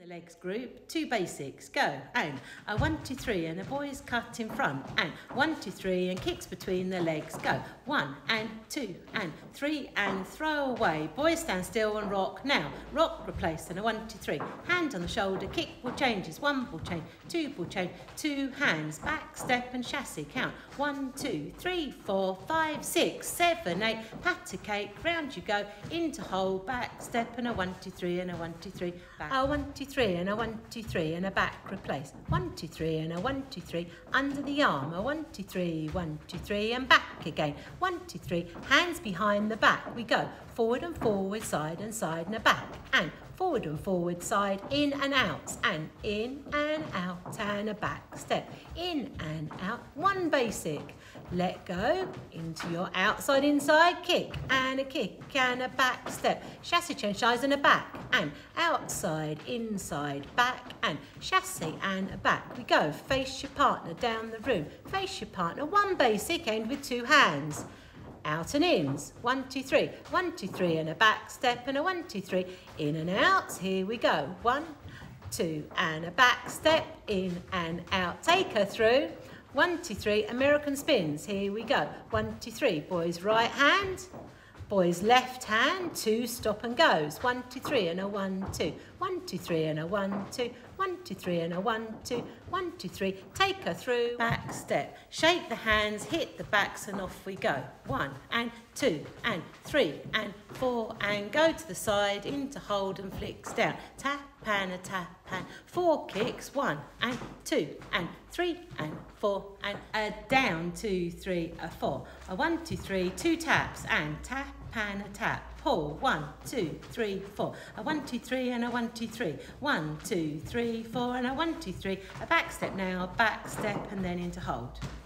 The legs group, 2 basics, go, and a 1, 2, 3, and the boys cut in front, and 1, 2, 3, and kicks between the legs, go, 1 and 2 and 3 and throw away, boys stand still and rock, now, rock, replace, and a 1, 2, 3, hand on the shoulder, kick ball changes, 1 ball change, 2 ball change, 2 hands, back, step and chassis, count, 1, 2, 3, 4, 5, 6, 7, 8, pat a cake, round you go, into hold, back, step, and a 1, 2, 3, and a 1, 2, 3, back, a 1, 2, 3, and a 1, 2, 3, and a back replace. 1, 2, 3, and a 1, 2, 3, under the arm. A 1, 2, 3, 1, 2, 3, and back again. 1, 2, 3, hands behind the back. We go forward, side, and a back. And forward, side, in and out. And in and out, and a back step. In and out, 1 basic. Let go into your outside, inside, kick, and a back step. Chassis change sides and a back, and outside, inside, back, and chassis and a back. We go, face your partner down the room. Face your partner, 1 basic, end with 2 hands. Out and ins, 1, 2, 3, 1, 2, 3, and a back step, and a 1, 2, 3, in and out, here we go. 1, 2, and a back step, in and out, take her through. 1, 2, 3, American spins, here we go. 1, 2, 3, boys right hand, boys left hand, 2 stop and goes. 1, 2, 3, and a 1, 2, 1, 2, 3, and a 1, 2, 1, 2, 3, and a 1, 2, 1, 2, 3, take her through, back step, shake the hands, hit the backs, and off we go. 1 and 2 and 3 and 4, and go to the side, into hold and flicks down, tap and a tap and 4 kicks, 1 and 2 and 3 and 4, and a down, 2, 3, a 4, a 1, 2, 3, 2 taps, and tap and a tap, pull, 1, 2, 3, 4, a 1, 2, 3, and a 1, 2, 3, 1, 2, 3, 4, and a 1, 2, 3, a back step now, back step, and then into hold.